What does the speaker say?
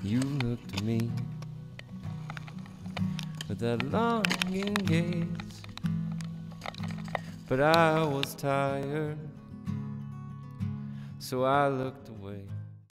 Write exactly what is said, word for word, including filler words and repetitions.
You looked at me with that longing gaze, but I was tired, so I looked away.